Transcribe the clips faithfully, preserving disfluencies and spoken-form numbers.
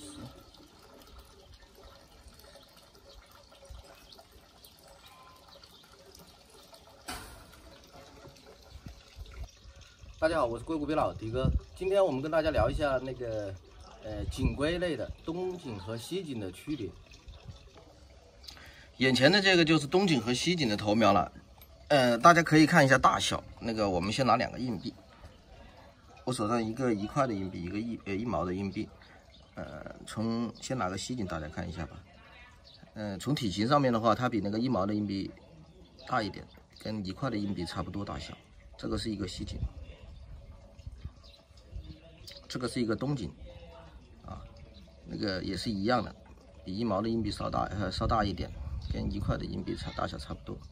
十。大家好，我是硅谷别老迪哥。今天我们跟大家聊一下那个呃锦龟类的冬锦和西锦的区别。眼前的这个就是冬锦和西锦的头苗了，呃，大家可以看一下大小。那个我们先拿两个硬币，我手上一个一块的硬币，一个一呃一毛的硬币。呃，从先拿个西锦，大家看一下吧。呃，从体型上面的话，它比那个一毛的硬币大一点，跟一块的硬币差不多大小。这个是一个西锦。 这个是一个冬锦，啊，那个也是一样的，比一毛的硬币稍大，呃，稍大一点，跟一块的硬币差大小差不多。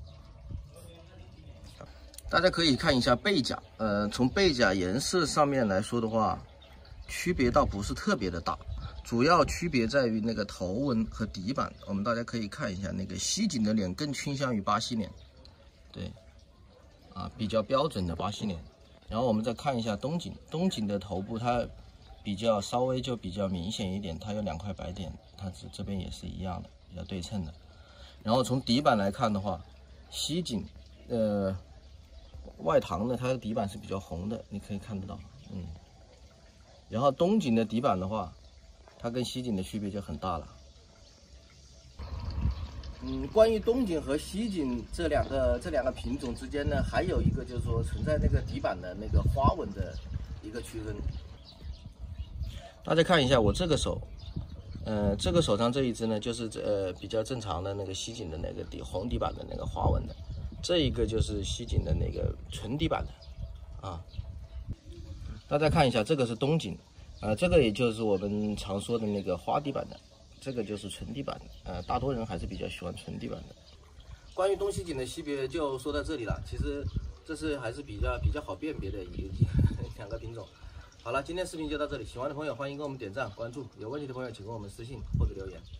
大家可以看一下背甲，呃，从背甲颜色上面来说的话，区别倒不是特别的大，主要区别在于那个头纹和底板。我们大家可以看一下，那个西锦的脸更倾向于巴西脸，对，啊，比较标准的巴西脸。 然后我们再看一下冬锦，冬锦的头部它比较稍微就比较明显一点，它有两块白点，它这这边也是一样的，比较对称的。然后从底板来看的话，西锦呃外膛呢，它的底板是比较红的，你可以看得到，嗯。然后冬锦的底板的话，它跟西锦的区别就很大了。 嗯，关于冬锦和西锦这两个这两个品种之间呢，还有一个就是说存在那个底板的那个花纹的一个区分。大家看一下我这个手，呃，这个手上这一只呢，就是呃比较正常的那个西锦的那个底红底板的那个花纹的，这一个就是西锦的那个纯底板的，啊。大家看一下，这个是冬锦，啊、呃，这个也就是我们常说的那个花底板的。 这个就是纯底板的，呃，大多人还是比较喜欢纯底板的。关于冬西锦的区别就说到这里了。其实这是还是比较比较好辨别的一个两个品种。好了，今天视频就到这里，喜欢的朋友欢迎给我们点赞关注，有问题的朋友请给我们私信或者留言。